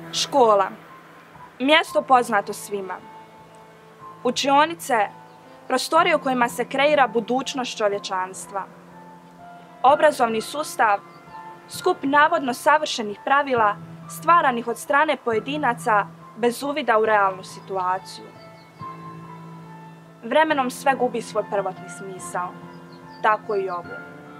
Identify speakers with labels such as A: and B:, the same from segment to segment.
A: Škola. Mjesto poznato svima. Učionice, prostorije u kojima se kreira budućnost čovječanstva. Obrazovni sustav, skup navodno savršenih pravila stvaranih od strane pojedinaca bez uvida u realnu situaciju. Vremenom sve gubi svoj prvotni smisao. Tako i ovo.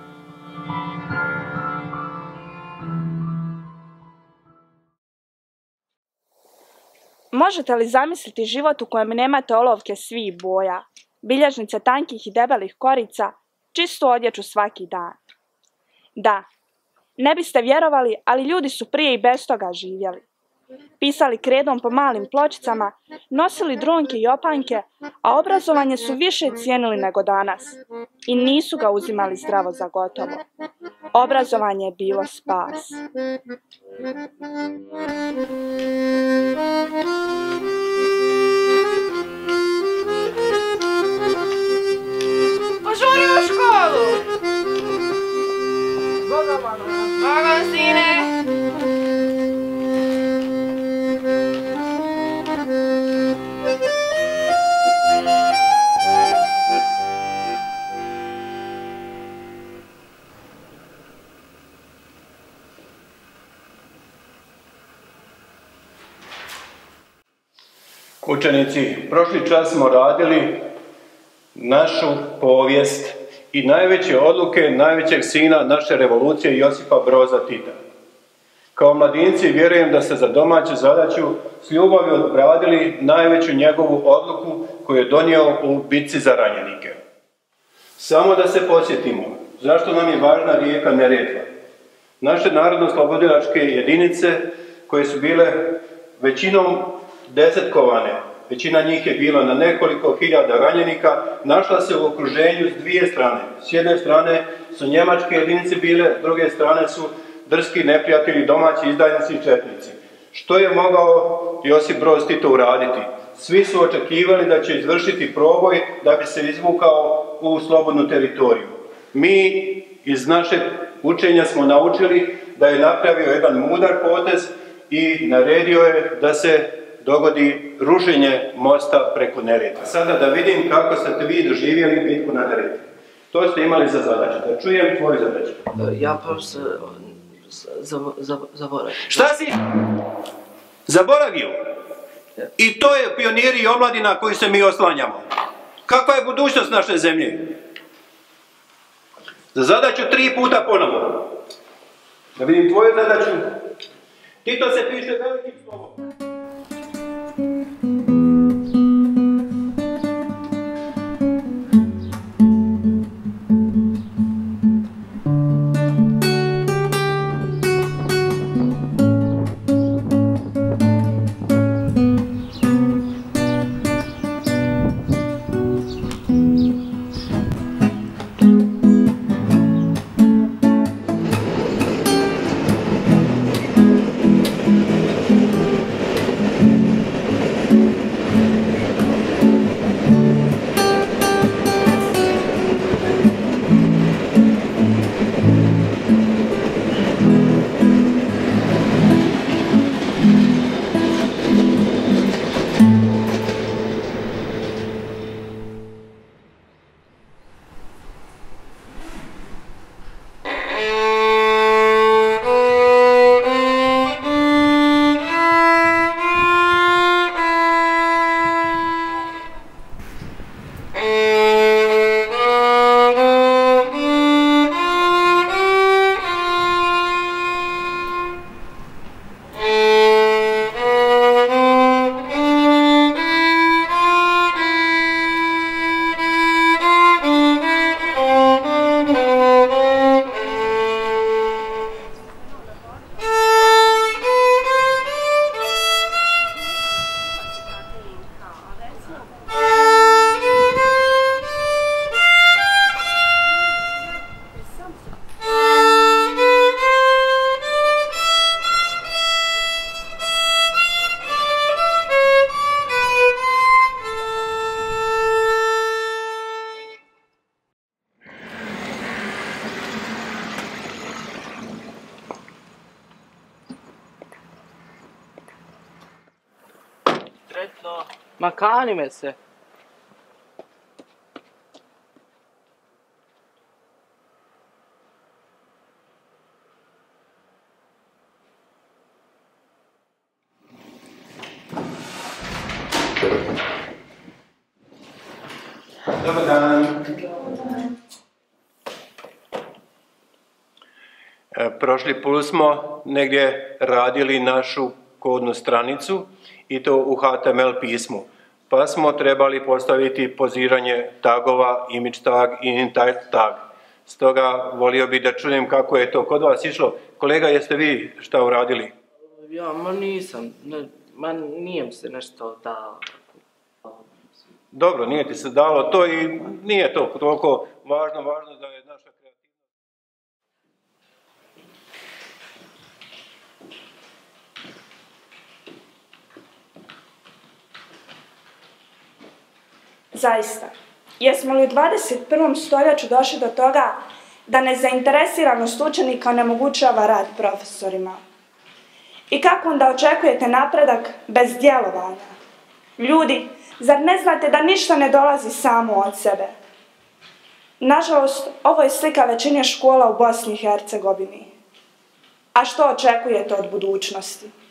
A: Možete li zamisliti život u kojem nemate olovke svih boja, bilježnice tankih i debelih korica, čistu odjeću svaki dan? Da, ne biste vjerovali, ali ljudi su prije i bez toga živjeli. Pisali kredom po malim pločicama, nosili drunke i opanke, a obrazovanje su više cijenili nego danas. I nisu ga uzimali zdravo za gotovo. Obrazovanje je bilo spas.
B: Požuri u školu! Bogom, sine!
C: Učenici, prošli čas smo radili našu povijest i najveće odluke najvećeg sina naše revolucije Josipa Broza Tita. Kao mladinci vjerujem da ste za domaću zadaću s ljubavi odradili najveću njegovu odluku koju je donio u bitci za ranjenike. Samo da se podsjetimo zašto nam je važna rijeka Neretva. Naše narodno-slobodilačke jedinice koje su bile većinom desetkovane, većina njih je bila na nekoliko hiljada ranjenika, našla se u okruženju s dvije strane. S jedne strane su njemačke jedinice bile, s druge strane su drski neprijatelji, domaći izdajnici i četnici. Što je mogao Josip Broz Tito uraditi? Svi su očekivali da će izvršiti proboj da bi se izvukao u slobodnu teritoriju. Mi iz našeg učenja smo naučili da je napravio jedan mudar potez i naredio je da se dogodi rušenje mosta preko Neretve. Sada da vidim kako ste vi doživjeli bitku na Neretvi. To ste imali za zadaću. Da čujem tvoju zadaću.
D: Ja prosto zaboravio.
C: Šta si? Zaboravio? I to je pioniri i omladina koju se mi oslanjamo. Kakva je budućnost naše zemlje? Za zadaću 3 puta ponovo. Da vidim tvoju zadaću. Tito se piše velikim slovom.
D: Sretno. Ma kani me se.
C: Dobar dan. Prošli put smo negdje radili našu kodnu stranicu i to u HTML pismu. Pa smo trebali postaviti poziranje tagova, image tag i entire tag. Stoga volio bih da čujem kako je to kod vas išlo. Kolega, jeste vi šta uradili?
D: Ja, ma nisam. Nije mi se nešto dalo.
C: Dobro, nije ti se dalo to i nije to toliko važno da je naša kreativnost.
A: Zaista, jesmo li u 21. stoljeću došli do toga da nezainteresiranost učenika onemogućava rad profesorima? I kako onda očekujete napredak bez djelovanja? Ljudi, zar ne znate da ništa ne dolazi samo od sebe? Nažalost, ovo je slika većine škola u Bosni i Hercegovini. A što očekujete od budućnosti?